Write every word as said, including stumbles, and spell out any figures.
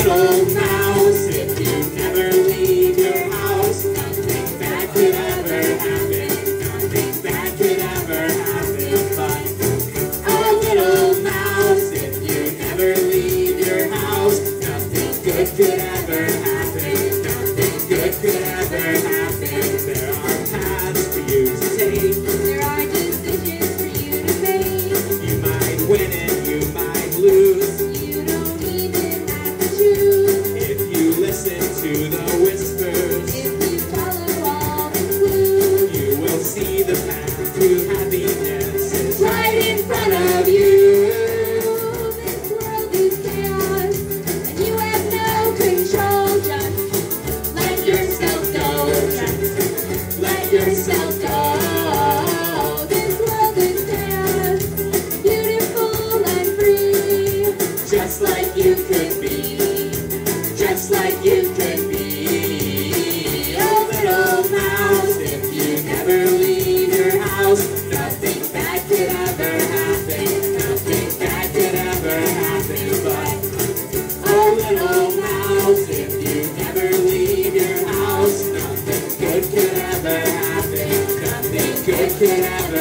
little mouse, if you never leave your house, nothing bad could ever happen. Nothing bad could ever happen. But a little mouse, if you never leave your house, nothing good could ever happen. Nothing good could ever happen. There are paths for you to take. There are decisions for you to make. You might win and you might lose. You don't even have to choose. If you listen to the whispers, If you follow all the clues, you will see the path to happiness is right in front of you. This world is chaos, and you have no control. Just let yourself go. Just let yourself go. This world is chaos, beautiful and free. just like you could be, just like you could be. Oh, little mouse, if you never leave your house, nothing bad could ever happen. Nothing bad could ever happen. But oh, little mouse, if you never leave your house, nothing good could ever happen. Nothing good could ever